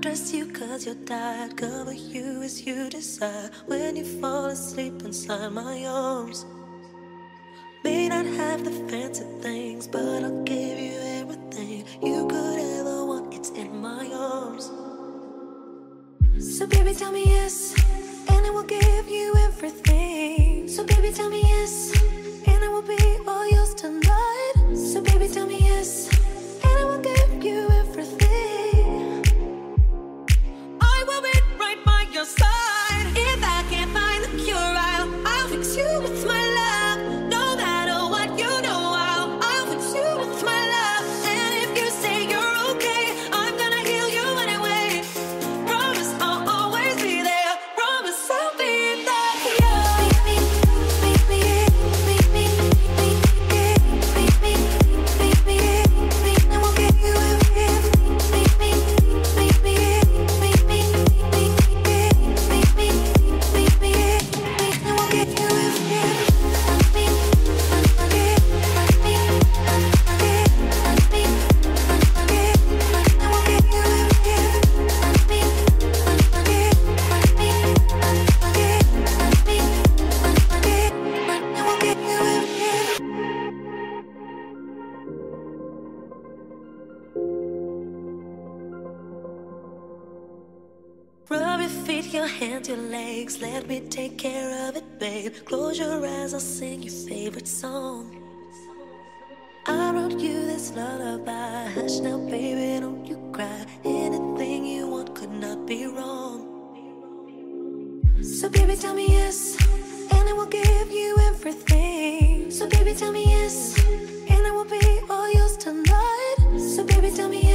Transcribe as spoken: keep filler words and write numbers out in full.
undress you cause you're tired, cover you as you desire. When you fall asleep inside my arms, may not have the fancy things, but I'll give you everything you could ever want. It's in my arms. So baby, tell me yes, and I will give you everything. So baby, tell me yes, and I will be all yours tonight. So baby, tell me yes, and I will give you everything. I will be right by your side. If I can't find the cure, I'll, I'll fix you with my love. No matter what, you know I'll, I'll fix you with my love. And if you say you're okay, I'm gonna heal you anyway. Promise I'll always be there. Promise I'll be there for you. I will give you rub your feet, your hands, your legs. Let me take care of it, babe. Close your eyes, I'll sing your favorite song. I wrote you this lullaby. Hush now, baby, don't you cry. Anything you want could not be wrong. So baby, tell me yes, and I will give you everything. So baby, tell me yes, and I will be all yours tonight. So baby, tell me yes.